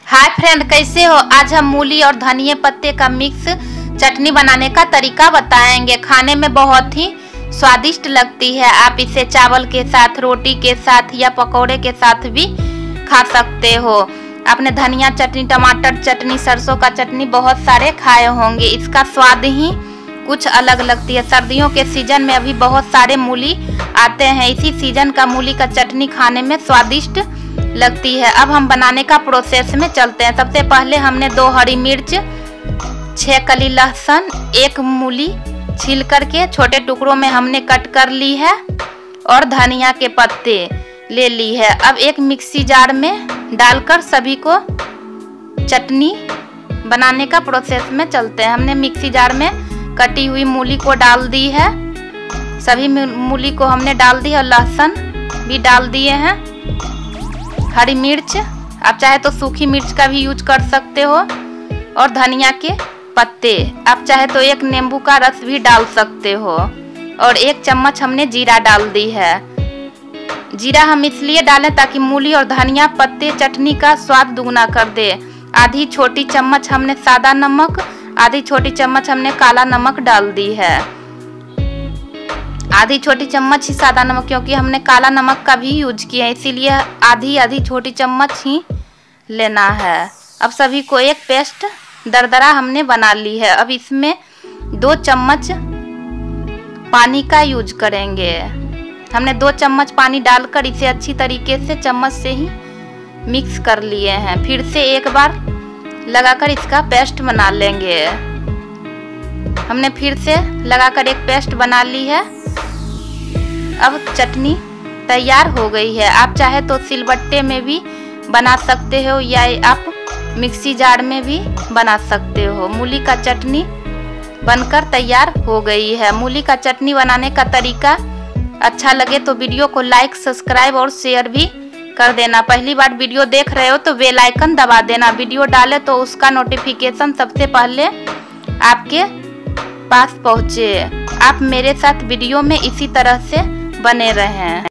Hi friend, कैसे हो। आज हम मूली और धनिया पत्ते का मिक्स चटनी बनाने का तरीका बताएंगे। खाने में बहुत ही स्वादिष्ट लगती है। आप इसे चावल के साथ, रोटी के साथ या पकौड़े के साथ भी खा सकते हो। आपने धनिया चटनी, टमाटर चटनी, सरसों का चटनी बहुत सारे खाए होंगे। इसका स्वाद ही कुछ अलग लगती है। सर्दियों के सीजन में अभी बहुत सारे मूली आते हैं। इसी सीजन का मूली का चटनी खाने में स्वादिष्ट लगती है। अब हम बनाने का प्रोसेस में चलते हैं। सबसे पहले हमने 2 हरी मिर्च, 6 कली लहसुन, 1 मूली छील करके छोटे टुकड़ों में हमने कट कर ली है और धनिया के पत्ते ले ली है। अब एक मिक्सी जार में डालकर सभी को चटनी बनाने का प्रोसेस में चलते हैं। हमने मिक्सी जार में कटी हुई मूली को डाल दी है। सभी मूली को हमने डाल दी और लहसुन भी डाल दिए हैं। हरी मिर्च, आप चाहे तो सूखी मिर्च का भी यूज कर सकते हो, और धनिया के पत्ते, आप चाहे तो 1 नींबू का रस भी डाल सकते हो, और 1 चम्मच हमने जीरा डाल दी है। जीरा हम इसलिए डालें ताकि मूली और धनिया पत्ते चटनी का स्वाद दुगना कर दे। आधी छोटी चम्मच हमने सादा नमक, आधी छोटी चम्मच हमने काला नमक डाल दी है। आधी छोटी चम्मच ही सादा नमक, क्योंकि हमने काला नमक का भी यूज किया है, इसीलिए आधी छोटी चम्मच ही लेना है। अब सभी को एक पेस्ट दरदरा हमने बना ली है। अब इसमें 2 चम्मच पानी का यूज करेंगे। हमने 2 चम्मच पानी डालकर इसे अच्छी तरीके से चम्मच से ही मिक्स कर लिए हैं। फिर से एक बार लगाकर इसका पेस्ट बना लेंगे। हमने फिर से लगाकर एक पेस्ट बना ली है। अब चटनी तैयार हो गई है। आप चाहे तो सिलबट्टे में भी बना सकते हो या आप मिक्सी जार में भी बना सकते हो। मूली का चटनी बनकर तैयार हो गई है। मूली का चटनी बनाने का तरीका अच्छा लगे तो वीडियो को लाइक, सब्सक्राइब और शेयर भी कर देना। पहली बार वीडियो देख रहे हो तो बेल आइकन दबा देना। वीडियो डाले तो उसका नोटिफिकेशन सबसे पहले आपके पास पहुँचे। आप मेरे साथ वीडियो में इसी तरह से बने रहें।